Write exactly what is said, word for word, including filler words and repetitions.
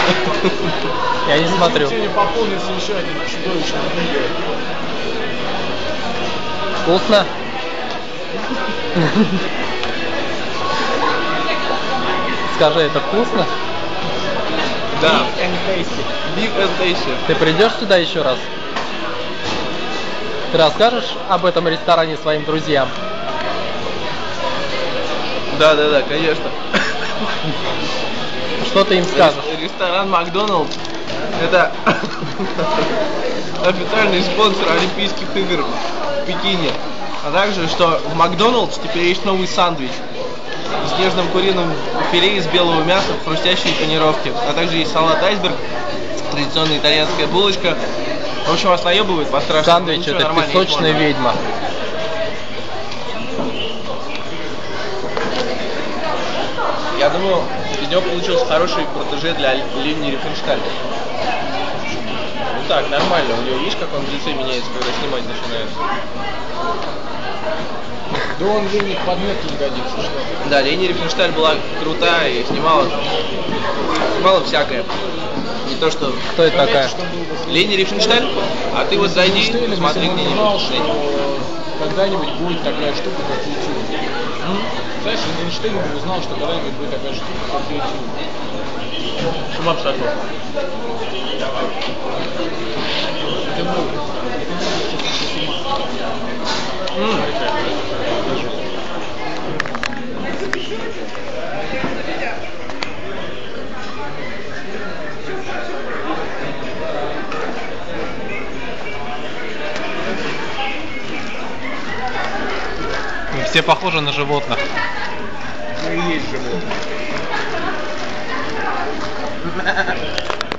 Я не смотрю. Сегодня пополнится еще один чудовищный видео. Вкусно? Скажи, это вкусно? Да. Big and tasty. Big and tasty. Ты придешь сюда еще раз? Ты расскажешь об этом ресторане своим друзьям? Да, да, да, конечно. Что ты им скажешь? Ресторан McDonald's — это официальный спонсор Олимпийских игр в Пекине. А также, что в Макдоналдс теперь есть новый сандвич с нежным куриным пюре из белого мяса в хрустящей панировке. А также есть салат айсберг, традиционная итальянская булочка. В общем, вас наебывают по страшному. Сандвич — это песочная ведьма. Я думаю, из него получился хороший протеже для Лени Рифеншталь. Ну так, нормально. У него, видишь, как он в лице меняется, когда снимать начинает. Да он Лене к подметке не годится, что? Да, Лени Рифеншталь была крутая и снимала, снимала всякое. Не то, что... Кто это такая? Лени Рифеншталь? А ты вот зайди, посмотри где-нибудь. Когда-нибудь будет такая штука, как YouTube. Знаешь, Эйнштейн бы узнал, что когда-нибудь будет такая штука, как YouTube. С ума сошел. Это было. Все похожи на животных. Ну и есть животные.